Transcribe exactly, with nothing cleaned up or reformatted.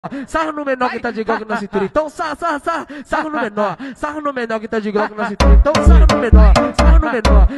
Sarra no menor que tá de glock na cintura. Então sarra, sarra, sarra, sarra no menor. Sarra no menor que tá de glock na cintura. Então sarra no menor, sarra no menor,